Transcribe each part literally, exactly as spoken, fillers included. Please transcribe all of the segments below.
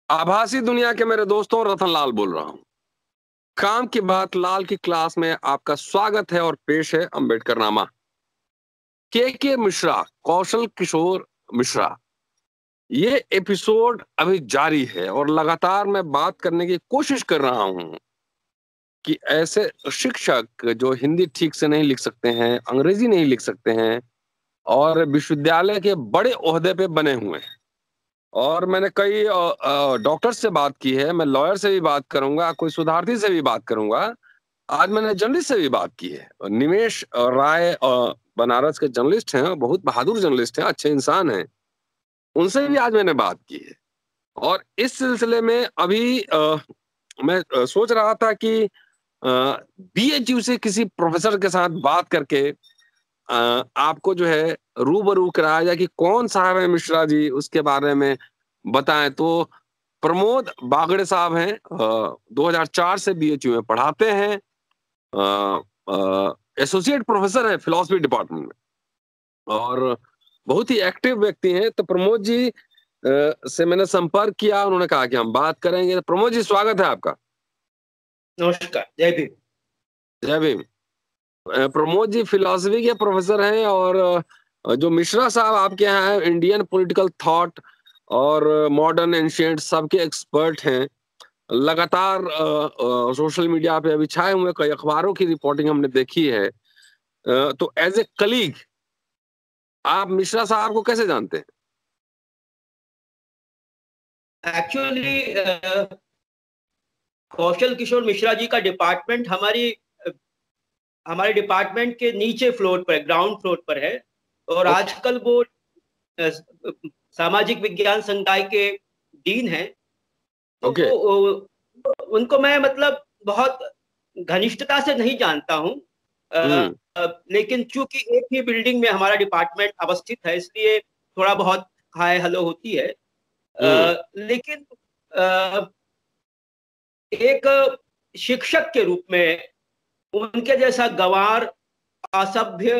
आभासी दुनिया के मेरे दोस्तों, रतन लाल बोल रहा हूँ। काम की बात लाल की क्लास में आपका स्वागत है और पेश है अम्बेडकर नामा। के के मिश्रा, कौशल किशोर मिश्रा। ये एपिसोड अभी जारी है और लगातार मैं बात करने की कोशिश कर रहा हूँ कि ऐसे शिक्षक जो हिंदी ठीक से नहीं लिख सकते हैं, अंग्रेजी नहीं लिख सकते हैं और विश्वविद्यालय के बड़े ओहदे पे बने हुए हैं। और मैंने कई अ अ, डॉक्टर से बात की है, मैं लॉयर से भी बात करूँगा, कोई शोधार्थी से भी बात करूँगा। आज मैंने जर्नलिस्ट से भी बात की है। और निमेश अ, राय अ, बनारस के जर्नलिस्ट हैं, बहुत बहादुर जर्नलिस्ट हैं, अच्छे इंसान हैं। उनसे भी आज मैंने बात की है। और इस सिलसिले में अभी अ, मैं अ, सोच रहा था कि अ, बी एच यू से किसी प्रोफ़ेसर के साथ बात करके अ, आपको जो है रूबरू कराया जाए कि कौन साहब है मिश्रा जी, उसके बारे में बताएँ। तो प्रमोद बागड़े साहब हैं, अ, दो हज़ार चार से बी एच यू में पढ़ाते हैं। अ अ, एसोसिएट प्रोफ़ेसर हैं फ़िलॉसफ़ी डिपार्टमेंट में और बहुत ही एक्टिव व्यक्ति हैं। तो प्रमोद जी अ, से मैंने संपर्क किया, उन्होंने कहा कि हम बात करेंगे। प्रमोद जी, स्वागत है आपका। नमस्कार, जय भीम। जय भीम। अ, प्रमोद जी फ़िलॉसफ़ी के प्रोफ़ेसर हैं और अ, जो मिश्रा साहब आपके यहाँ हैं, इंडियन पॉलिटिकल थॉट और मॉडर्न एंशिएंट सबके एक्सपर्ट हैं। लगातार अ अ, सोशल मीडिया पे अभी छाए हुए कई अखबारों की रिपोर्टिंग हमने देखी है। अ, तो एज़ ए कलीग आप मिश्रा साहब को कैसे जानते हैं? एक्चुअली अ, कौशल किशोर मिश्रा जी का डिपार्टमेंट हमारी अ, हमारे डिपार्टमेंट के नीचे फ्लोर पर, ग्राउंड फ्लोर पर है और ओके, आजकल वो अ, सामाजिक विज्ञान संकाय के डीन हैं। तो ओके। अ, उनको मैं मतलब बहुत घनिष्ठता से नहीं जानता हूँ। अ, हुँ, अ, लेकिन चूंकि एक ही बिल्डिंग में हमारा डिपार्टमेंट अवस्थित है, इसलिए थोड़ा बहुत हाय हेलो होती है। हुँ, अ, लेकिन अ, एक शिक्षक के रूप में उनके जैसा गंवार, असभ्य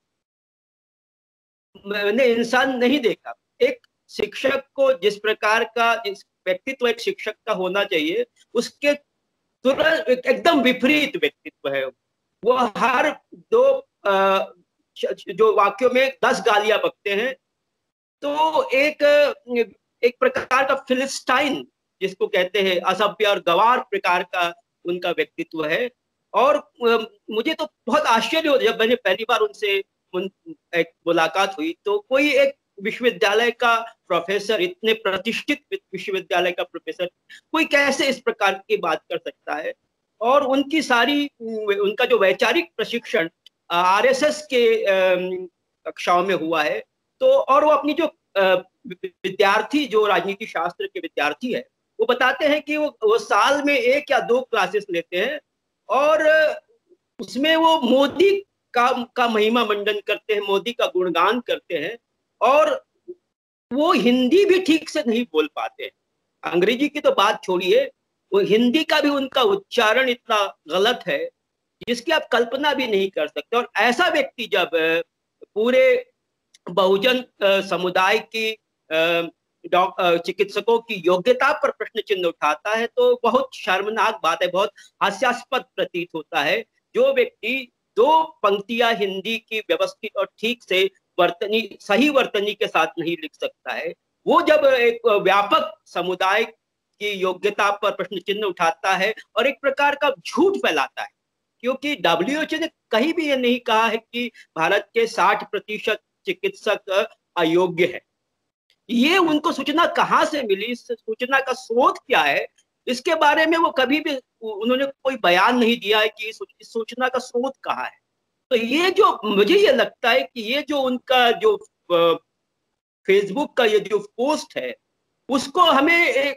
मैंने इंसान नहीं देखा। एक शिक्षक को जिस प्रकार का जिस व्यक्तित्व एक शिक्षक का होना चाहिए, उसके तुरंत एक- एकदम विपरीत व्यक्तित्व है। वो हर दो अ, जो वाक्यों में दस गालियां बकते हैं। तो एक एक प्रकार का फिलिस्टाइन जिसको कहते हैं, असभ्य और गवार प्रकार का उनका व्यक्तित्व है। और अ, मुझे तो बहुत आश्चर्य हो जब मैंने पहली बार उनसे उन एक मुलाकात हुई, तो कोई एक विश्वविद्यालय का प्रोफेसर, इतने प्रतिष्ठित विश्वविद्यालय का प्रोफेसर, कोई कैसे इस प्रकार की बात कर सकता है। और उनकी सारी उनका जो वैचारिक प्रशिक्षण आर एस एस के अम, कक्षाओं में हुआ है। तो और वो अपनी जो अ, विद्यार्थी जो राजनीति शास्त्र के विद्यार्थी है, वो बताते हैं कि वो, वो साल में एक या दो क्लासेस लेते हैं और उसमें वो मोदी का का महिमा मंडन करते हैं, मोदी का गुणगान करते हैं। और वो हिंदी भी ठीक से नहीं बोल पाते, अंग्रेजी की तो बात छोड़िए, वो हिंदी का भी उनका उच्चारण इतना गलत है जिसकी आप कल्पना भी नहीं कर सकते। और ऐसा व्यक्ति जब पूरे बहुजन समुदाय की चिकित्सकों की योग्यता पर प्रश्न चिन्ह उठाता है, तो बहुत शर्मनाक बात है, बहुत हास्यास्पद प्रतीत होता है। जो व्यक्ति दो पंक्तियां हिंदी की व्यवस्थित और ठीक से वर्तनी सही वर्तनी के साथ नहीं लिख सकता है, वो जब एक व्यापक समुदाय की योग्यता पर प्रश्न चिन्ह उठाता है और एक प्रकार का झूठ फैलाता है। क्योंकि डब्ल्यू एच ओ ने कहीं भी ये नहीं कहा है कि भारत के साठ प्रतिशत चिकित्सक अयोग्य है। ये उनको सूचना कहां से मिली, इस सूचना का स्रोत क्या है, इसके बारे में वो कभी भी उन्होंने कोई बयान नहीं दिया है कि इस सूचना का स्रोत कहाँ है। तो ये जो मुझे ये लगता है कि ये जो उनका जो फेसबुक का ये जो पोस्ट है, उसको हमें एक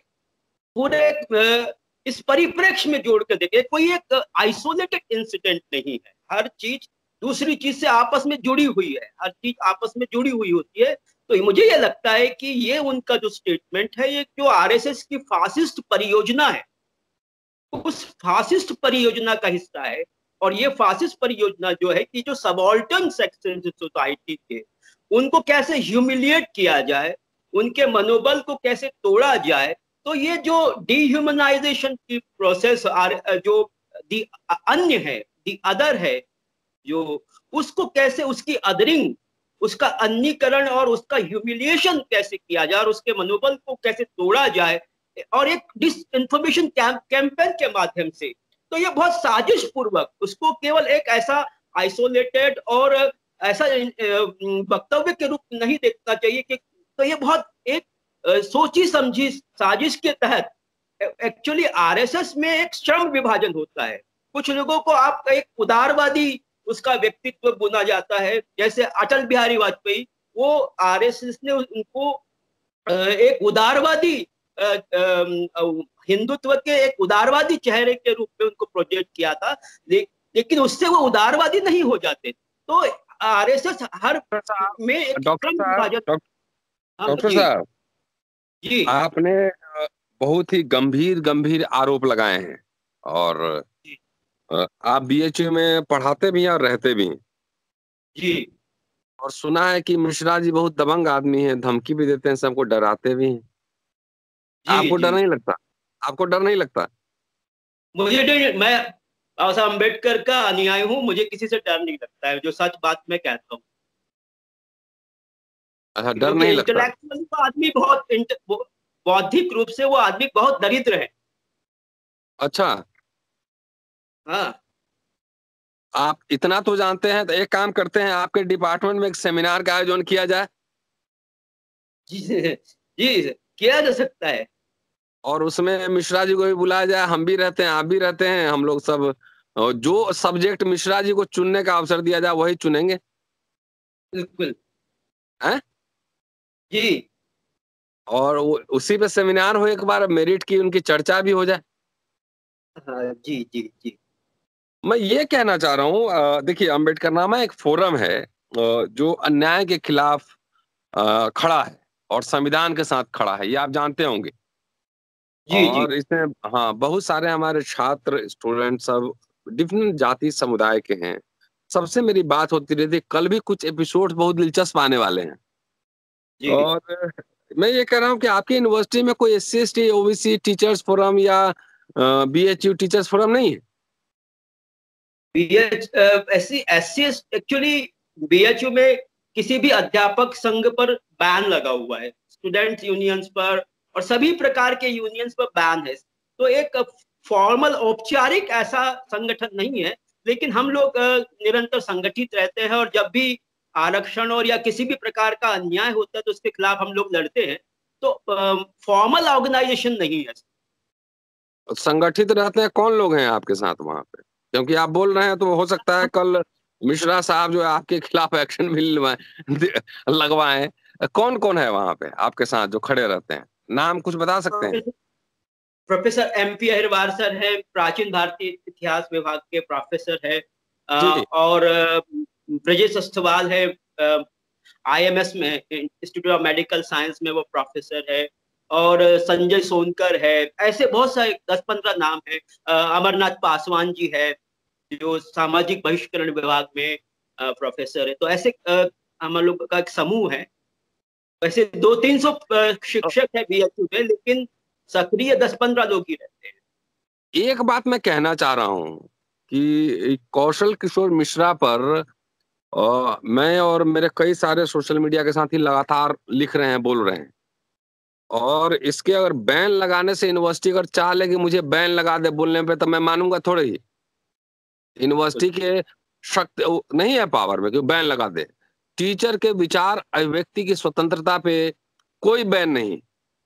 पूरे इस परिप्रेक्ष्य में जोड़ कर देखे। कोई एक आइसोलेटेड इंसिडेंट नहीं है, हर चीज दूसरी चीज से आपस में जुड़ी हुई है, हर चीज आपस में जुड़ी हुई होती है। तो मुझे ये लगता है कि ये उनका जो स्टेटमेंट है, ये जो आर एस एस की फासिस्ट परियोजना है, उस फासिस्ट परियोजना का हिस्सा है। और ये फासिस्ट परियोजना जो है कि जो सबॉल्टन सेक्शन सोसाइटी के, उनको कैसे ह्यूमिलिएट किया जाए, उनके मनोबल को कैसे तोड़ा जाए, तो ये जो डिह्यूमनाइजेशन की प्रोसेस जो दी अन्य है, दी अदर है, जो उसको कैसे, उसकी अदरिंग, उसका अन्नीकरण और उसका ह्यूमिलिएशन कैसे किया जाए और उसके मनोबल को कैसे तोड़ा जाए, और एक डिस इंफॉर्मेशन कैंपेन के माध्यम से। तो ये बहुत साजिश पूर्वक, उसको केवल एक ऐसा आइसोलेटेड और ऐसा वक्तव्य के रूप नहीं देखना चाहिए कि, तो ये बहुत एक सोची समझी साजिश के तहत एक्चुअली आरएसएस में एक श्रम विभाजन होता है। कुछ लोगों को आप एक उदारवादी उसका व्यक्तित्व बुना जाता है, जैसे अटल बिहारी वाजपेयी, वो आरएसएस ने उनको एक उदारवादी हिंदुत्व के एक उदारवादी चेहरे के रूप में उनको प्रोजेक्ट किया था, ले, लेकिन उससे वो उदारवादी नहीं हो जाते। तो आरएसएस हर में एक डॉक्टर साहब डॉक्टर साहब जी, आपने बहुत ही गंभीर गंभीर आरोप लगाए हैं, और आप बीएचयू में पढ़ाते भी हैं और रहते भी हैं जी, और सुना है कि मिश्रा जी बहुत दबंग आदमी हैं, धमकी भी देते हैं, सबको डराते भी हैं। आपको डर नहीं लगता? आपको डर नहीं लगता? मुझे डर, मैं बाबा साहब अम्बेडकर का अनुयायी हूँ, मुझे किसी से डर नहीं लगता है, जो सच बात मैं कहता हूँ। अच्छा, डर नहीं लगता? इंटेलेक्चुअली तो आदमी बहुत, बौद्धिक रूप से वो आदमी बहुत दरिद्र है। अच्छा, हाँ, आप इतना तो जानते हैं, तो एक काम करते हैं, आपके डिपार्टमेंट में एक सेमिनार का आयोजन किया जाए। जी जी, किया जा सकता है, और उसमें मिश्रा जी को भी बुलाया जाए, हम भी रहते हैं, आप भी रहते हैं, हम लोग सब जो सब्जेक्ट मिश्रा जी को चुनने का अवसर दिया जाए वही चुनेंगे। बिल्कुल हैं? जी, और उसी पे सेमिनार हो, एक बार मेरिट की उनकी चर्चा भी हो जाए। हाँ, जी जी जी, मैं ये कहना चाह रहा हूँ, देखिए अम्बेडकर नामा एक फोरम है जो अन्याय के खिलाफ खड़ा है और संविधान के साथ खड़ा है, ये आप जानते होंगे। जी जी, और इसमें हाँ बहुत सारे हमारे छात्र स्टूडेंट सब डिफरेंट जाति समुदाय के हैं। सबसे मेरी बात होती रहती है, कल भी कुछ एपिसोड बहुत दिलचस्प आने वाले हैं। जी, और मैं ये कह रहा हूँ कि आपकी यूनिवर्सिटी में कोई S C S T OBC teachers forum या बीएचयू टीचर्स फोरम नहीं है? बीएच ऐसी एस एक्चुअली बीएचयू में किसी भी अध्यापक संघ पर बैन लगा हुआ है, स्टूडेंट यूनियंस पर और सभी प्रकार के यूनियंस पर बैन है। तो एक फॉर्मल औपचारिक ऐसा संगठन नहीं है, लेकिन हम लोग निरंतर संगठित रहते हैं, और जब भी आरक्षण और या किसी भी प्रकार का अन्याय होता है तो उसके खिलाफ हम लोग लड़ते हैं। तो फॉर्मल ऑर्गेनाइजेशन नहीं है। संगठित रहते हैं, कौन लोग हैं आपके साथ वहां पे? क्योंकि आप बोल रहे हैं तो हो सकता है कल मिश्रा साहब जो है आपके खिलाफ एक्शन भी लगवाएं। कौन कौन है वहां पे आपके साथ जो खड़े रहते हैं? नाम कुछ बता सकते हैं? Professor M P Ahirwar sir है, प्राचीन भारतीय इतिहास विभाग के प्रोफेसर है, और ब्रजेश अस्थवाल है, आईएमएस में इंस्टीट्यूट ऑफ मेडिकल साइंस में वो प्रोफेसर है, और संजय सोनकर है। ऐसे बहुत सारे दस पंद्रह नाम है। अमरनाथ पासवान जी है जो सामाजिक बहिष्करण विभाग में प्रोफेसर है। तो ऐसे हम लोग का एक समूह है। वैसे दो तीन सौ शिक्षक है बीएचयू में, लेकिन सक्रिय दस पंद्रह लोग ही रहते हैं। एक बात मैं कहना चाह रहा हूं कि कौशल किशोर मिश्रा पर आ, मैं और मेरे कई सारे सोशल मीडिया के साथी लगातार लिख रहे हैं, बोल रहे हैं, और इसके अगर बैन लगाने से यूनिवर्सिटी अगर चाह ले कि मुझे बैन लगा दे बोलने पे, तो मैं मानूंगा थोड़े ही। यूनिवर्सिटी के शक्ति नहीं है पावर में कि बैन लगा दे। टीचर के विचार अभिव्यक्ति की स्वतंत्रता पे कोई बैन नहीं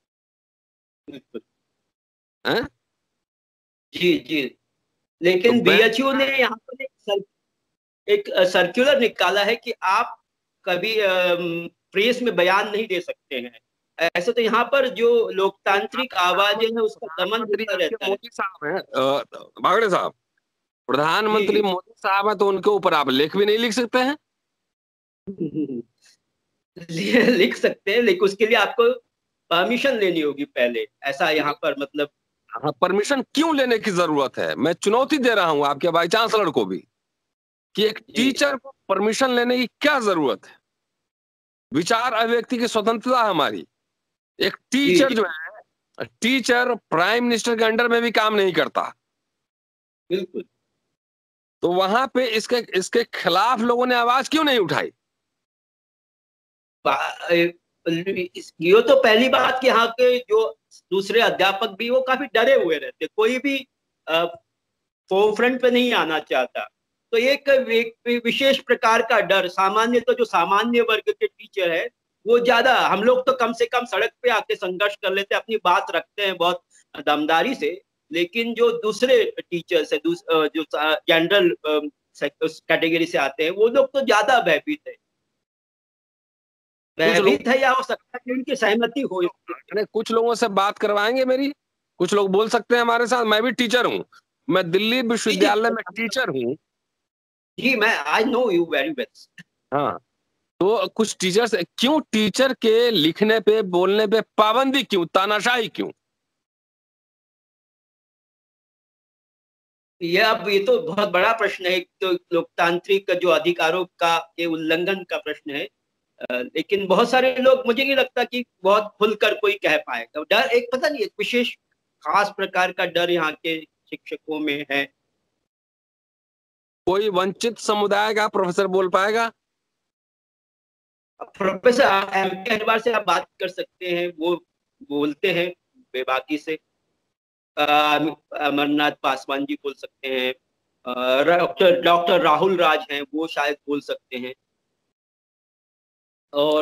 है। जी जी, लेकिन तो बीएचयू ने यहाँ पर एक, सर, एक सर्कुलर निकाला है कि आप कभी प्रेस में बयान नहीं दे सकते हैं। ऐसे तो यहाँ पर जो लोकतांत्रिक आवाजें हैं उसका दमन होता रहता है। मोदी साहब हैं, बागड़े साहब, प्रधानमंत्री मोदी साहब है, तो उनके ऊपर आप लेख भी नहीं लिख सकते हैं? लिख सकते हैं, लेकिन उसके लिए आपको परमिशन लेनी होगी पहले, ऐसा यहाँ पर मतलब। हाँ, परमिशन क्यों लेने की जरूरत है? मैं चुनौती दे रहा हूं आपके वाइस चांसलर को भी कि एक टीचर को परमिशन लेने की क्या जरूरत है? विचार अभिव्यक्ति की स्वतंत्रता हमारी। एक टीचर जो है टीचर प्राइम मिनिस्टर के अंडर में भी काम नहीं करता। बिल्कुल। तो वहां पे इसके इसके खिलाफ लोगों ने आवाज क्यों नहीं उठाई? ये तो पहली बात कि यहाँ के जो दूसरे अध्यापक भी वो काफी डरे हुए रहते, कोई भी फोरफ्रंट पे नहीं आना चाहता। तो एक, एक विशेष प्रकार का डर, सामान्य तो जो सामान्य वर्ग के टीचर है वो ज्यादा, हम लोग तो कम से कम सड़क पे आके संघर्ष कर लेते हैं, अपनी बात रखते हैं बहुत दमदारी से, लेकिन जो दूसरे टीचर्स है, दूस, जो जनरल कैटेगरी से आते हैं, वो लोग तो ज्यादा भयभीत है। भयभीत है या हो सकता है कि उनकी सहमति हो। कुछ लोगों से बात करवाएंगे मेरी, कुछ लोग बोल सकते हैं हमारे साथ। मैं भी टीचर हूँ, मैं दिल्ली विश्वविद्यालय में टीचर हूँ। जी, मैं I know you very well. हाँ, तो कुछ टीचर्स, क्यों टीचर के लिखने पे बोलने पे पाबंदी क्यों, तानाशाही क्यों? ये अब ये तो बहुत बड़ा प्रश्न है, तो लोकतांत्रिक जो अधिकारों का ये उल्लंघन का प्रश्न है। लेकिन बहुत सारे लोग, मुझे नहीं लगता कि बहुत खुलकर कोई कह पाएगा। डर एक, पता नहीं, एक विशेष खास प्रकार का डर यहाँ के शिक्षकों में है। कोई वंचित समुदाय का प्रोफेसर बोल पाएगा? प्रोफेसर एम के से आप बात कर सकते हैं, वो बोलते हैं बेबाकी से। अमरनाथ पासवान जी बोल सकते हैं, डॉक्टर डॉक्टर राहुल राज हैं, वो शायद बोल सकते हैं, और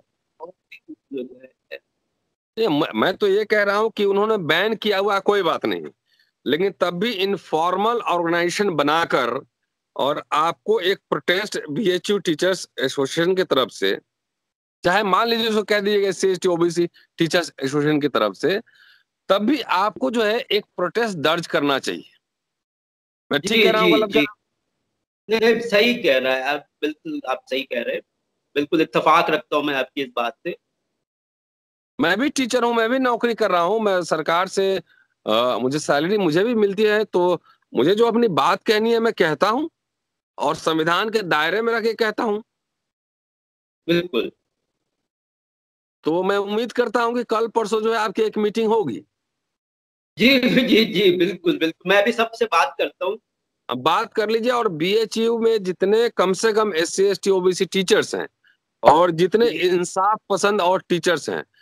ये मैं तो ये कह रहा हूं कि उन्होंने बैन किया हुआ कोई बात नहीं, लेकिन तब भी इनफॉर्मल ऑर्गेनाइजेशन बनाकर, और आपको एक प्रोटेस्ट बीएचयू टीचर्स एसोसिएशन की तरफ से, चाहे मान लीजिए उसको कह दीजिएगा S C S T OBC teachers association की तरफ से, तब भी आपको जो है एक प्रोटेस्ट दर्ज करना चाहिए। मैं ठीक कह रहा हूँ, गलत कह रहा हूं? नहीं, सही कह रहा है आप, बिल्कुल आप सही कह रहे हैं, बिल्कुल इत्तेफाक रखता हूं मैं आपकी इस बात से। मैं भी टीचर हूं, मैं भी नौकरी कर रहा हूं, मैं सरकार से आ, मुझे सैलरी मुझे भी मिलती है, तो मुझे जो अपनी बात कहनी है मैं कहता हूं, और संविधान के दायरे में रह के कहता हूं। बिल्कुल। तो मैं उम्मीद करता हूं कि कल परसों जो है आपकी एक मीटिंग होगी। जी जी जी, बिल्कुल बिल्कुल, मैं भी सबसे बात करता हूँ। अब बात कर लीजिए, और बीएचयू में जितने कम से कम S C S T OBC teachers हैं, और जितने इंसाफ पसंद और टीचर्स हैं,